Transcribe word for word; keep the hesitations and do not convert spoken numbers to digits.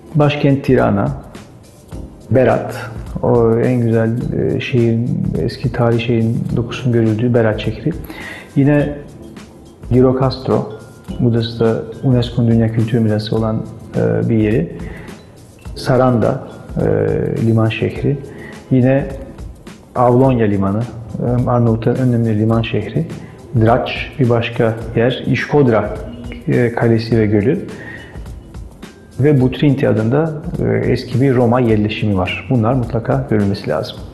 Başkent Tirana, Berat, o en güzel e, şehrin, eski tarihi şehrin dokusunun görüldüğü Berat şehri. Yine Girokastro, burası da UNESCO'nun Dünya Kültür Mirası olan e, bir yeri. Saranda, e, liman şehri. Yine Avlonya Limanı, e, Arnavutların önemli liman şehri. Draç bir başka yer, İşkodra e, Kalesi ve Gölü. Ve Butrinti adında e, eski bir Roma yerleşimi var. Bunlar mutlaka görülmesi lazım.